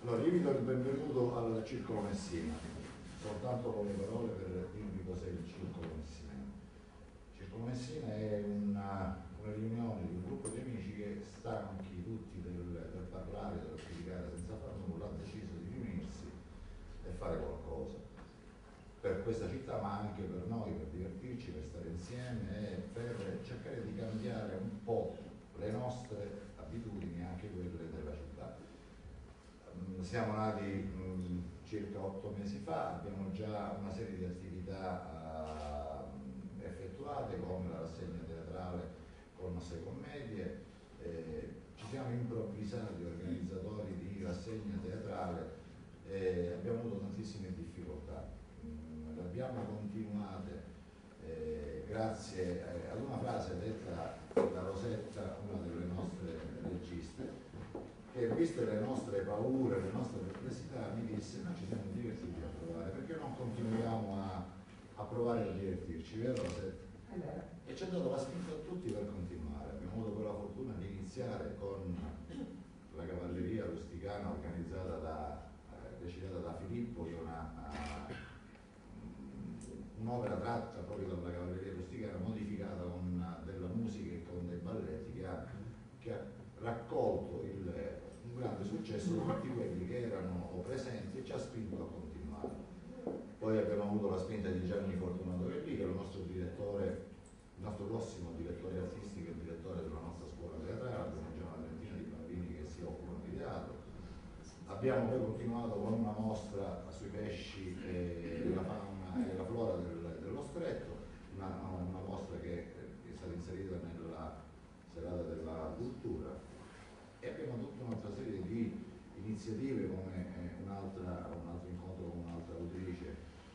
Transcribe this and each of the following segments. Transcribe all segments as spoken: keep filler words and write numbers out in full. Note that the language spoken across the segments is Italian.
Allora, io vi do il benvenuto al Circolo Messina, soltanto con le parole per dirvi cos'è il Circolo Messina. Il Circolo Messina è una, una riunione di un gruppo di amici che, stanchi tutti del, del parlare, del criticare senza fare nulla, ha deciso di riunirsi e fare qualcosa per questa città, ma anche per noi, per divertirci, per stare insieme e per cercare di cambiare un po' le nostre abitudini, anche quelle della città. Siamo nati mh, circa otto mesi fa, abbiamo già una serie di attività uh, effettuate, come la rassegna teatrale con sei commedie. Eh, ci siamo improvvisati organizzatori di rassegna teatrale e abbiamo avuto tantissime difficoltà. Mh, le abbiamo continuate eh, grazie eh, ad una frase detta da Rosetta, una delle nostre registe, che viste le nostre paure, le nostre perplessità, mi disse: noi ci siamo divertiti a provare, perché non continuiamo a, a provare a divertirci, vero Rosetta? E ci ha dato la spinta a tutti per continuare. Abbiamo avuto quella fortuna di iniziare con la cavalleria rusticana organizzata da, eh, decidata da Filippo, che è una, uh, un'opera tratta proprio dalla cavalleria rusticana, modificata con della musica e con dei balletti, che ha, che ha raccolto il, un grande successo di tutti quelli che erano presenti e ci ha spinto a continuare. Poi abbiamo avuto la spinta di Gianni Fortunato Velli, che è il nostro direttore, il nostro prossimo direttore artistico e direttore della nostra scuola teatrale. Abbiamo già una trentina di bambini che si occupano di teatro. Abbiamo poi continuato con una mostra sui pesci e la fauna e la flora del, dello stretto, una, una mostra che è stata inserita nella serata della cultura, e abbiamo tutta un'altra serie di iniziative, come eh, un, altra, un altro incontro con un'altra autrice,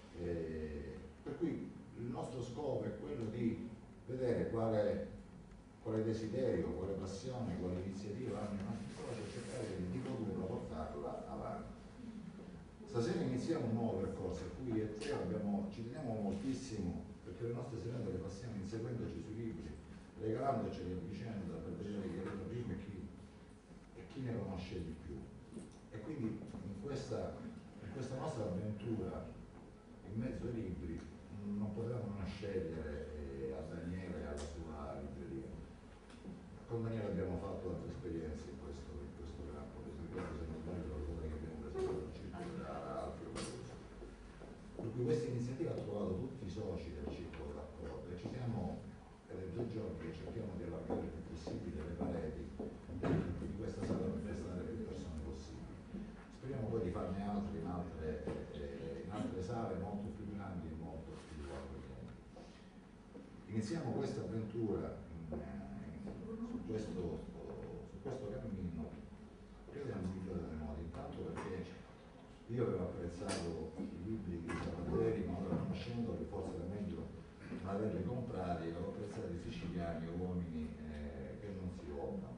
eh, per cui il nostro scopo è quello di vedere quale, quale desiderio, quale passione, quale iniziativa hanno i nostri soci e cercare di produrla, portarla avanti. Stasera iniziamo un nuovo percorso a cui e te abbiamo, ci teniamo moltissimo, perché le nostre serate le passiamo inseguendoci sui libri, regalandoceli a vicenda per vedere chi era prima e chi, e chi ne conosce di più. E quindi in questa, in questa nostra avventura in mezzo ai libri non potevamo non scegliere eh, a Daniele e alla sua libreria. Con Daniele abbiamo fatto altre esperienze in questo, in questo campo, per esempio se non sbaglio l'altro che abbiamo presentato il circolo da Alfio Caruso. Per cui questa iniziativa ha trovato tutti i soci del circolo d'accordo e ci siamo per due giorni che cerchiamo di allargare il più possibile le pareti di questa sala per restare le più persone possibili. Speriamo poi di farne altre in altre, eh, in altre sale molto più grandi e molto più avvenenti. Iniziamo questa avventura in, in, su, questo, su questo cammino, credo nel migliore dei modi, intanto perché io avevo apprezzato i libri di Savaderi, ma ora conoscendoli forse era meglio non averli comprati, avevo apprezzato i siciliani, uomini eh, che non si votano.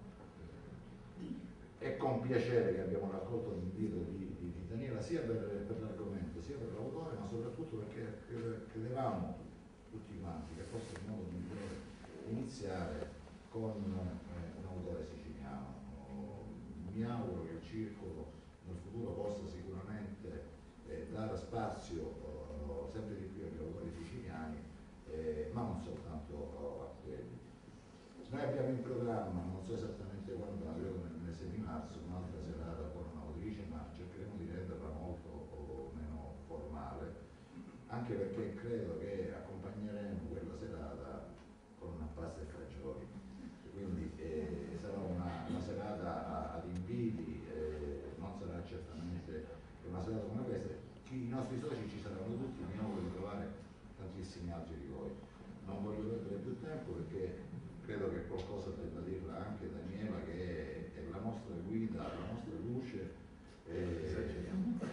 È con piacere che abbiamo raccolto l'invito di, di, di Daniela, sia per, per l'argomento, sia per l'autore, ma soprattutto perché credevamo tutti quanti che fosse il modo migliore iniziare con eh, un autore siciliano. Mi auguro che il circolo nel futuro possa sicuramente eh, dare spazio eh, sempre di più agli autori siciliani, eh, ma non soltanto oh, a quelli. Noi abbiamo in programma, non so esattamente quando, ma credo nel mese di marzo, un'altra serata con un'autrice, ma cercheremo di renderla molto o meno formale, anche perché credo che accompagneremo quella serata con una pasta e fagioli. Quindi eh, sarà una, una serata ad inviti, eh, non sarà certamente una serata come questa. I nostri soci ci saranno tutti, mi auguro di trovare tantissimi altri di voi. Non voglio perdere più tempo perché credo che qualcosa debba dirla anche Daniela, che è, è la nostra guida, la nostra luce. Eh,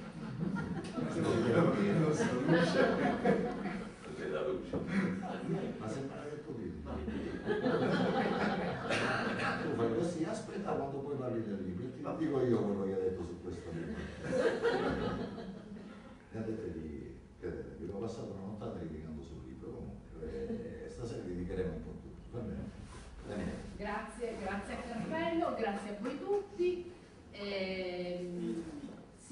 non so luce. È la luce. Ma sembra che tu dici. Tu fai così, aspetta quando poi parli del libro, ti dico io quello che hai detto su questo libro. Credetevi, credetevi, ho passato una nottata litigando sul libro comunque, e stasera dedicheremo un po' tutto, va bene? Daniele. Grazie, grazie a Carmelo, grazie a voi tutti. Eh,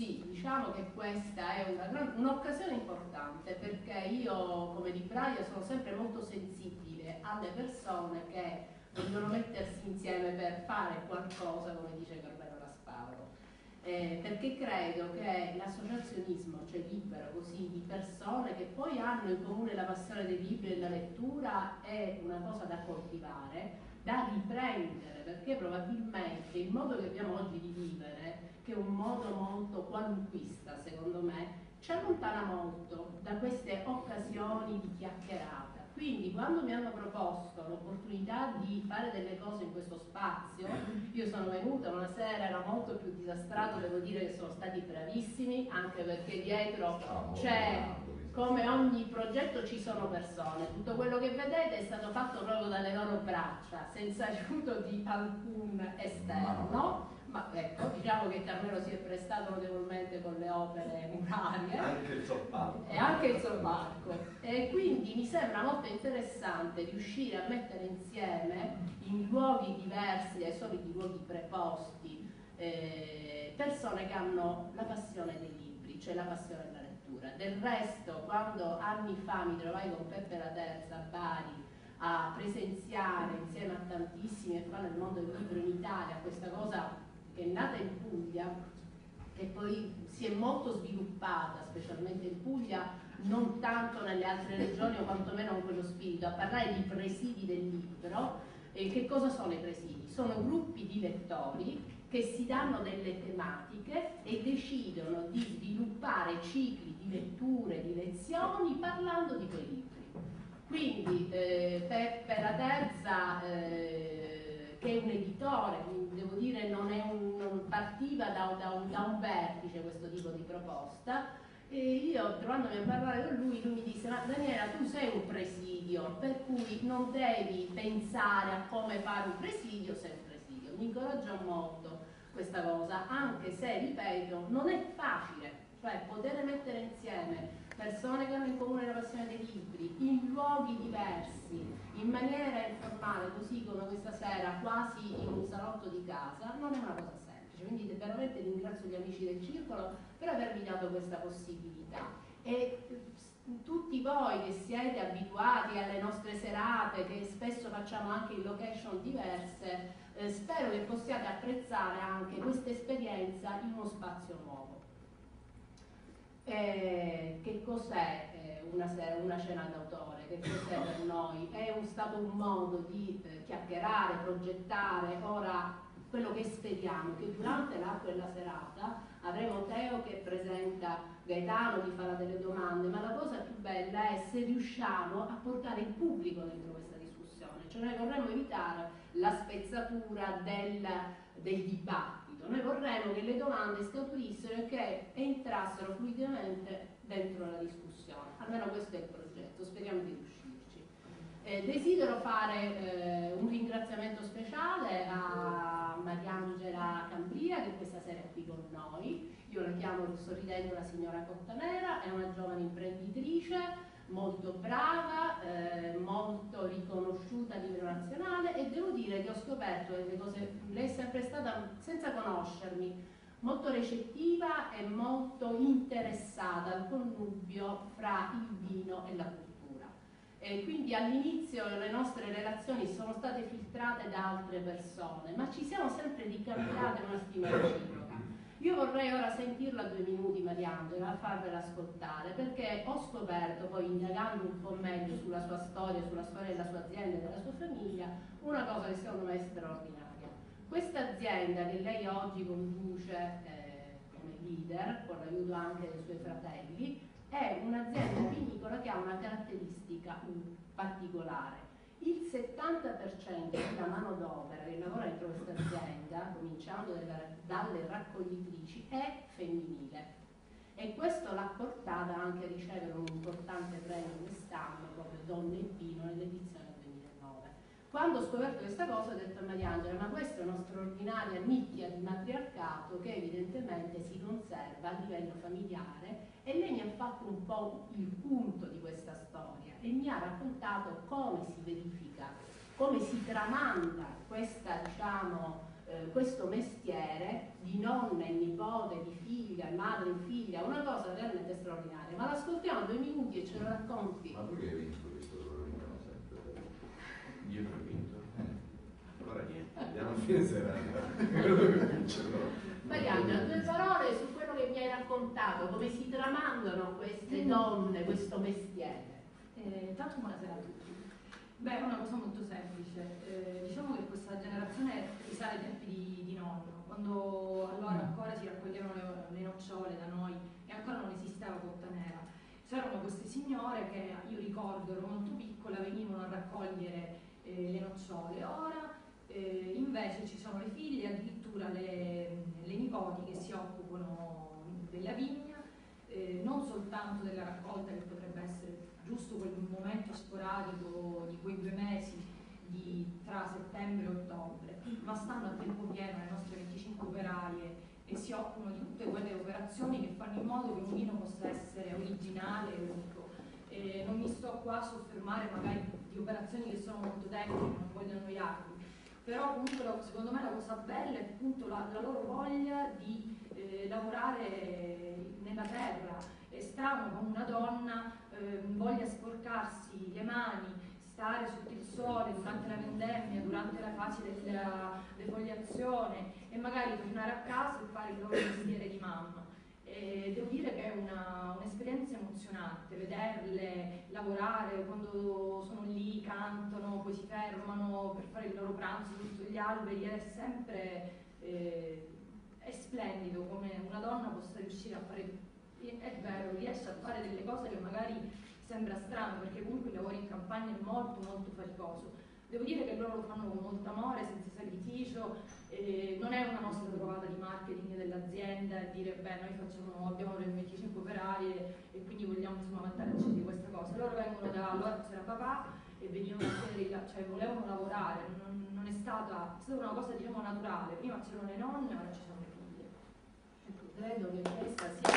questa è un'occasione importante, perché io come libraia sono sempre molto sensibile alle persone che vogliono mettersi insieme per fare qualcosa, come dice Carmelo Raspauro, eh, perché credo che l'associazionismo, cioè libero così, di persone che poi hanno in comune la passione dei libri e della lettura, è una cosa da coltivare, da riprendere, perché probabilmente il modo che abbiamo oggi di vivere, che è un modo molto qualunquista secondo me, ci allontana molto da queste occasioni di chiacchierata. Quindi quando mi hanno proposto l'opportunità di fare delle cose in questo spazio, io sono venuta una sera, era molto più disastrato, devo dire che sono stati bravissimi, anche perché dietro c'è, come ogni progetto ci sono persone, tutto quello che vedete è stato fatto proprio dalle loro braccia, senza aiuto di alcun esterno. Ma ecco, diciamo che Carmelo si è prestato notevolmente con le opere murarie. Anche il sobbarco. E anche il sobbarco. E quindi mi sembra molto interessante riuscire a mettere insieme in luoghi diversi dai soliti luoghi preposti eh, persone che hanno la passione dei libri, cioè la passione della lettura. Del resto, quando anni fa mi trovai con Peppe La Terza a Bari a presenziare insieme a tantissimi e fa nel mondo del libro in Italia questa cosa che è nata in Puglia, che poi si è molto sviluppata, specialmente in Puglia, non tanto nelle altre regioni o quantomeno con quello spirito, a parlare di presidi del libro. E che cosa sono i presidi? Sono gruppi di lettori che si danno delle tematiche e decidono di sviluppare cicli di letture, di lezioni, parlando di quei libri. Quindi eh, Peppe La Terza, eh, che è un editore, quindi devo dire non, è un, non partiva da, da, un, da un vertice questo tipo di proposta, e io trovandomi a parlare con lui, lui mi disse: ma Daniela, tu sei un presidio, per cui non devi pensare a come fare un presidio, sei un presidio. Mi incoraggia molto questa cosa, anche se, ripeto, non è facile, cioè poter mettere insieme persone che hanno in comune la passione dei libri, in luoghi diversi, in maniera informale, così come questa sera, quasi in un salotto di casa, non è una cosa semplice. Quindi veramente ringrazio gli amici del circolo per avermi dato questa possibilità. E tutti voi che siete abituati alle nostre serate, che spesso facciamo anche in location diverse, eh, spero che possiate apprezzare anche questa esperienza in uno spazio nuovo. Eh, che cos'è eh, una, una cena d'autore? Che cos'è per noi? È un, stato un modo di eh, chiacchierare, progettare. Ora, quello che speriamo che durante la, quella serata avremo Teo che presenta Gaetano, che farà delle domande, ma la cosa più bella è se riusciamo a portare il pubblico dentro questa discussione, cioè noi vorremmo evitare la spezzatura del, del dibattito. Noi vorremmo che le domande scaturissero e che entrassero fluidamente dentro la discussione. Almeno questo è il progetto, speriamo di riuscirci. Eh, desidero fare eh, un ringraziamento speciale a Mariangela Cambria, che questa sera è qui con noi. Io la chiamo sorridendo la signora Cottanera, è una giovane imprenditrice molto brava, eh, molto riconosciuta a livello nazionale, e devo dire che ho scoperto delle cose. Lei è sempre stata, senza conoscermi, molto recettiva e molto interessata al connubio fra il vino e la cultura. E quindi all'inizio le nostre relazioni sono state filtrate da altre persone, ma ci siamo sempre ricambiate una stima reciproca. Io vorrei ora sentirla due minuti, Mariangela, farvela ascoltare, perché ho scoperto, poi indagando un po' meglio sulla sua storia, sulla storia della sua azienda e della sua famiglia, una cosa che secondo me è straordinaria. Questa azienda che lei oggi conduce eh, come leader, con l'aiuto anche dei suoi fratelli, è un'azienda vinicola che ha una caratteristica particolare. Il settanta per cento della manodopera che lavora dentro questa azienda, cominciando dalle raccoglitrici, è femminile. E questo l'ha portata anche a ricevere un importante premio quest'anno, proprio Donne e Vino, nell'edizione duemilanove. Quando ho scoperto questa cosa ho detto a Mariangela: ma questa è una straordinaria nicchia di matriarcato che evidentemente si conserva a livello familiare, e lei mi ha fatto un po' il punto di questa storia e mi ha raccontato come si verifica, come si tramanda questa, diciamo, eh, questo mestiere di nonna e nipote, di figlia, madre e figlia, una cosa realmente straordinaria. Ma l'ascoltiamo due minuti e ce lo racconti. Ma tu che hai vinto questo programma sempre? Io non ho vinto. Eh. Allora niente. Andiamo a fine serata. Marianna, due parole su quello che mi hai raccontato, come si tramandano queste donne, questo mestiere. Eh, tanto buonasera a tutti. Beh, è una cosa molto semplice. Eh, diciamo che questa generazione risale ai tempi di, di nonno, quando allora ancora si raccoglievano le, le nocciole da noi e ancora non esisteva Cotta Nera. C'erano queste signore che, io ricordo, ero molto piccola, venivano a raccogliere eh, le nocciole. Ora eh, invece ci sono le figlie, addirittura le, le nipoti che si occupano della vigna, eh, non soltanto della raccolta, che potrebbe essere giusto quel momento sporadico di quei due mesi di, tra settembre e ottobre, ma stanno a tempo pieno le nostre venticinque operaie e si occupano di tutte quelle operazioni che fanno in modo che un vino possa essere originale e unico. E non mi sto qua a soffermare magari di operazioni che sono molto tecniche, non voglio annoiarvi, però comunque la, secondo me la cosa bella è appunto la, la loro voglia di eh, lavorare nella terra. È strano come una donna eh, voglia sporcarsi le mani, stare sotto il sole durante la vendemmia, durante la fase della defoliazione e magari tornare a casa e fare il loro mestiere di mamma. E devo dire che è un'esperienza emozionante vederle lavorare quando sono lì, cantano, poi si fermano per fare il loro pranzo sotto gli alberi. È sempre eh, è splendido come una donna possa riuscire a fare. È vero, riesce a fare delle cose che magari sembra strano, perché comunque il lavoro in campagna è molto molto faticoso. Devo dire che loro lo fanno con molto amore, senza sacrificio, eh, non è una nostra trovata di marketing dell'azienda e dire beh noi facciamo, abbiamo le venticinque operaie e quindi vogliamo insomma vantarci di questa cosa. Loro vengono da, allora c'era papà e venivano a chiedere, cioè volevano lavorare, non, non è stata, è stata una cosa diciamo naturale, prima c'erano le nonne, ora ci sono le figlie. Credo che questa sia